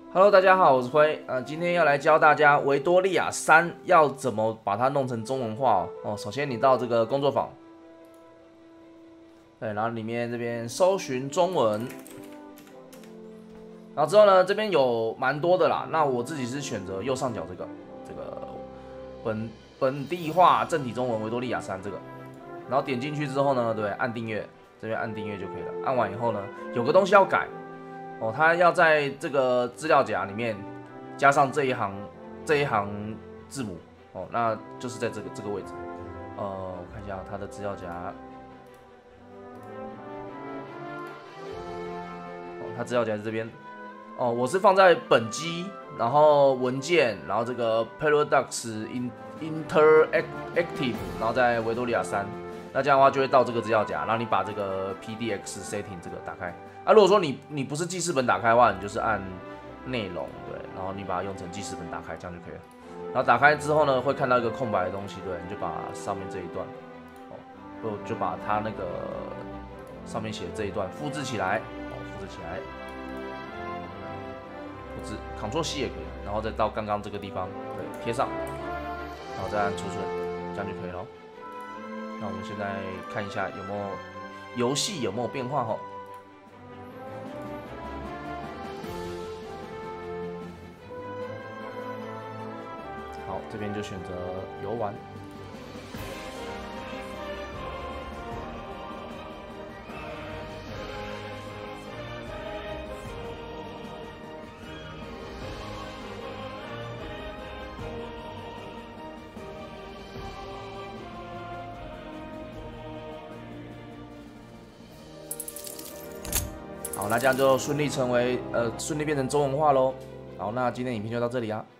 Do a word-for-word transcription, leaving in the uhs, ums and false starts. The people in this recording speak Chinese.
Hello， 大家好，我是辉。呃，今天要来教大家维多利亚三要怎么把它弄成中文化哦。哦，首先你到这个工作坊，对，然后里面这边搜寻中文，然后之后呢，这边有蛮多的啦。那我自己是选择右上角这个这个本本地化正体中文维多利亚三这个，然后点进去之后呢，对，按订阅，这边按订阅就可以了。按完以后呢，有个东西要改。哦，它要在这个资料夹里面加上这一行这一行字母哦，那就是在这个这个位置。呃，我看一下它的资料夹，哦，它资料夹在这边。哦，我是放在本机，然后文件，然后这个 Paradox Interactive， 然后在维多利亚三。那这样的话就会到这个资料夹，然后你把这个 P D X Setting 这个打开。啊，如果说你你不是记事本打开的话，你就是按内容，对，然后你把它用成记事本打开，这样就可以了。然后打开之后呢，会看到一个空白的东西，对，你就把上面这一段，哦，就就把它那个上面写的这一段复制起来，哦，复制起来，复制 Ctrl C 也可以，然后再到刚刚这个地方，对，贴上，然后再按储存，这样就可以了。那我们现在看一下有没有游戏有没有变化哈。好，这边就选择游玩。好，那这样就顺利成为呃顺利变成中文化喽。好，那今天影片就到这里啊。